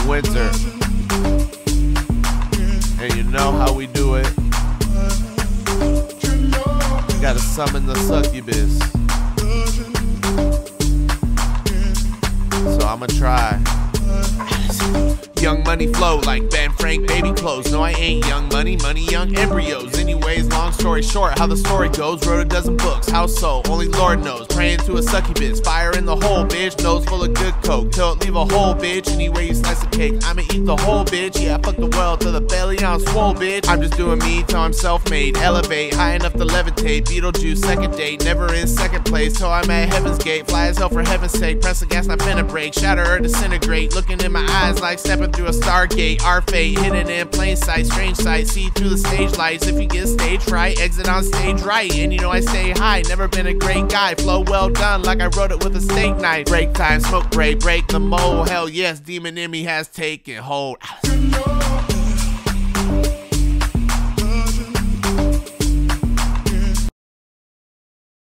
Winter. And you know how we do it. You gotta summon the succubus. So I'ma try. Young money flow like Ben Frank baby clothes. No, I ain't young money, young embryos. Anyways, long story short, how the story goes. Wrote a dozen books, how so? Only Lord knows. Praying to a succubus, fire in the hole, bitch. Nose full of good coke, till it leave a hole, bitch. Anyway you slice a cake, I'ma eat the whole, bitch. Yeah, I fuck the world till the belly on swole, bitch. I'm just doing me till I'm self-made. Elevate, high enough to levitate. Beetlejuice, second date, never in second place. Till I'm at heaven's gate, fly as hell for heaven's sake. Press the gas, not finna break, shatter or disintegrate. Looking in my eyes like stepping through a stargate. Our fate hidden in plain sight, strange sight. See through the stage lights. If you get stage fright, exit on stage right. And you know I stay high, never been a great guy. Flow well done like I wrote it with a steak knife. Break time, smoke break the mold. Hell yes, demon in me has taken hold.